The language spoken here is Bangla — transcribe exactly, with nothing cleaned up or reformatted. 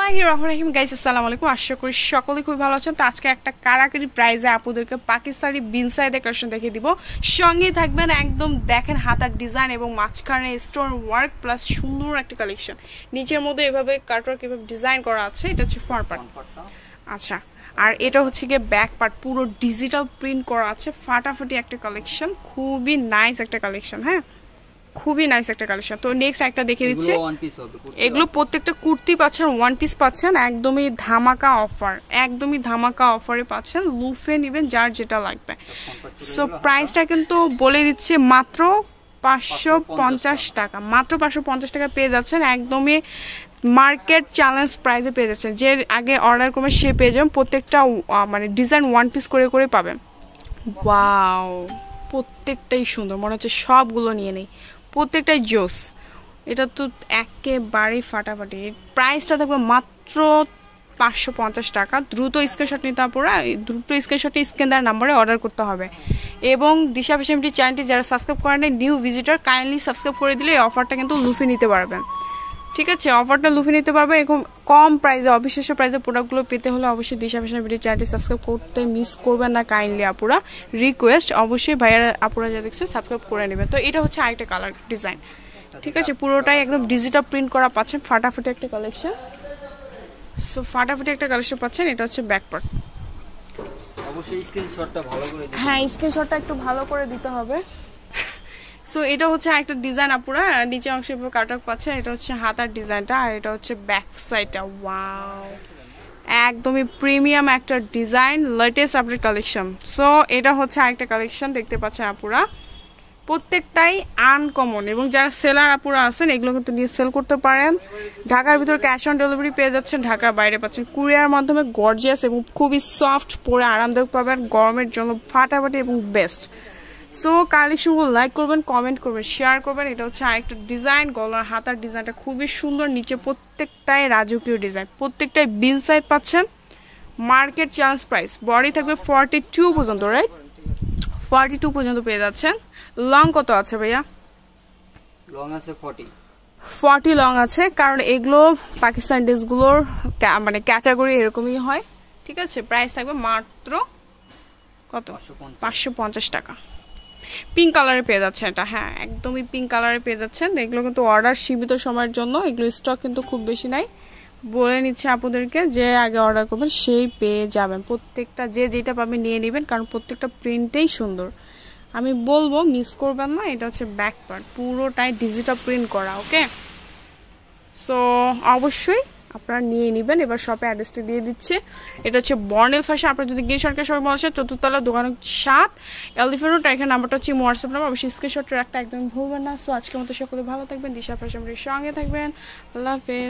বিসমিল্লাহিররহমানিররহিম গাইস আসসালামু আলাইকুম আশা করি সকলেই খুব ভালো আছেন তো আজকে একটা কারাকারি প্রাইজে আপুদেরকে পাকিস্তানি বিনসাইডে কালেকশন দেখিয়ে দিব সঙ্গে থাকবেন একদম দেখেন হাতার ডিজাইন এবং মাঝখানে স্টোন ওয়ার্ক প্লাস সুন্দর একটা কালেকশন নিচের মধ্যে এভাবে কাটওয়ার্ক এভাবে ডিজাইন করা আছে এটা হচ্ছে ফ্রন্ট পার্ট আচ্ছা আর এটা হচ্ছে গিয়ে ব্যাক পার্ট পুরো ডিজিটাল প্রিন্ট করা আছে ফাটাফাটি একটা কালেকশন খুবই নাইস একটা কালেকশন হ্যাঁ খুবই নাইস একটা কালেকশন তো নেক্সট একটা দেখিয়ে দিচ্ছি এগুলো প্রত্যেকটা কুর্তি পাচ্ছেন ওয়ান পিস পাচ্ছেন একদমই ধামাকা অফার একদমই ধামাকা অফারে পাচ্ছেন লুফে নেবেন যার যেটা লাগবে সো প্রাইসটা কিন্তু বলে দিচ্ছি মাত্র পাঁচশো পঞ্চাশ টাকা মাত্র পাঁচশো পঞ্চাশ টাকা পেয়ে যাচ্ছেন একদমই মার্কেট চ্যালেঞ্জ প্রাইসে পেয়ে যাচ্ছেন যে আগে অর্ডার করবে সে পেয়ে যাবেন প্রত্যেকটা মানে ডিজাইন ওয়ান পিস করে করে পাবেন ওয়াও প্রত্যেকটাই সুন্দর মনে হচ্ছে সবগুলো নিয়ে নেই প্রত্যেকটাই জোস এটা তো একেবারেই ফাটাফাটি প্রাইসটা থাকবে মাত্র পাঁচশো পঞ্চাশ টাকা দ্রুত স্ক্রিনশট নিতে আপনারা দ্রুত স্ক্রিনশটে স্ক্রিন দেওয়ার নাম্বারে অর্ডার করতে হবে এবং দিশা ফ্যাশনটি চ্যানেলটি যারা সাবস্ক্রাইব করেন নিউ ভিজিটর কাইন্ডলি সাবস্ক্রাইব করে দিলে এই অফারটা কিন্তু লুফে নিতে পারবেন ঠিক আছে অফারটা লুফে নিতে পারবেন এরকম কম প্রাইসে অবিশ্বাস্য প্রাইসে প্রোডাক্টগুলো পেতে হলে অবশ্যই দিশা ফ্যাশন ভিডিও চ্যানেলটি সাবস্ক্রাইব করতে মিস করবেন না কাইন্ডলি আপুরা রিকোয়েস্ট অবশ্যই ভাইয়ারা আপুরা যা দেখছে সাবস্ক্রাইব করে নেবেন তো এটা হচ্ছে আরেকটা কালার ডিজাইন ঠিক আছে পুরোটাই একদম ডিজিটাল প্রিন্ট করা পাচ্ছেন ফাটাফাটি একটা কালেকশন সো ফাটাফাটি একটা কালেকশন পাচ্ছেন এটা হচ্ছে ব্যাক পার্ট অবশ্যই স্ক্রিনশটটা ভালো করে দিতে হ্যাঁ স্ক্রিনশটটা একটু ভালো করে দিতে হবে সো এটা হচ্ছে একটা ডিজাইন আপুরা নিচে অংশে কাটক পাচ্ছে এটা হচ্ছে হাতার ডিজাইনটা আর এটা হচ্ছে ব্যাক সাইডটা ওয়াও একদমই প্রিমিয়াম একটা design latest update collection so এটা হচ্ছে আরেকটা কালেকশন দেখতে পাচ্ছেন আপুরা প্রত্যেকটাই আনকমন এবং যারা সেলার আপুরা আছেন এগুলো কিন্তু নিয়ে সেল করতে পারেন ঢাকার ভিতর ক্যাশ অন ডেলিভারি পেয়ে যাচ্ছেন ঢাকার বাইরে পাচ্ছেন কুরিয়ার মাধ্যমে গর্জিয়াস এবং খুবই সফট পরে আরামদায়ক পাবেন গরমের জন্য ফাটাফাটি এবং বেস্ট সো কালেকশনগুলো লাইক করবেন কমেন্ট করবেন শেয়ার করবেন এটা হচ্ছে আরেকটা ডিজাইন গলার হাতার ডিজাইনটা খুবই সুন্দর নিচে প্রত্যেকটাই রাজকীয় ডিজাইন প্রত্যেকটাই বিল সাইজ পাচ্ছেন মার্কেট চ্যালেঞ্জ প্রাইস বডি থাকবে ফর্টি টু পর্যন্ত রাইট ফর্টি টু পর্যন্ত পেয়ে যাচ্ছেন লং কত আছে ভাইয়া লং আছে ফর্টি ফর্টি লং আছে কারণ এগুলো পাকিস্তান ড্রেসগুলোর মানে ক্যাটাগরি এরকমই হয় ঠিক আছে প্রাইস থাকবে মাত্র কত পাঁচশো পঞ্চাশ টাকা পিঙ্ক কালারে পেয়ে যাচ্ছেন এটা হ্যাঁ একদমই পিঙ্ক কালারে পেয়ে যাচ্ছেন এগুলো কিন্তু অর্ডার সীমিত সময়ের জন্য এগুলো স্টক কিন্তু খুব বেশি নাই বলে নিচ্ছে আপনাদেরকে যে আগে অর্ডার করবেন সেই পেয়ে যাবেন প্রত্যেকটা যে যেটা পাবেন নিয়ে নেবেন কারণ প্রত্যেকটা প্রিন্টেই সুন্দর আমি বলবো মিস করবেন না এটা হচ্ছে ব্যাক পার্ট পুরোটাই ডিজিটাল প্রিন্ট করা ওকে সো অবশ্যই আপনারা নিয়ে নেবেন এবার শপে অ্যাড্রেসটা দিয়ে দিচ্ছে এটা হচ্ছে বর্নেল ফ্যাশন আপনারা যদি গিয়ে সরকার সবাই বলছে চতুর্থতলা দোকান সাত এলিফেন্ট রোড এখানে নাম্বারটা হচ্ছে হোয়াটসঅ্যাপ নাম্বার অবশ্যই স্ক্রিনশট রাখতে একদম ভুলবেন না সো আজকের মতো সকলে ভালো থাকবেন দিশা ফ্যাশনের সঙ্গে থাকবেন আল্লাহ হাফেজ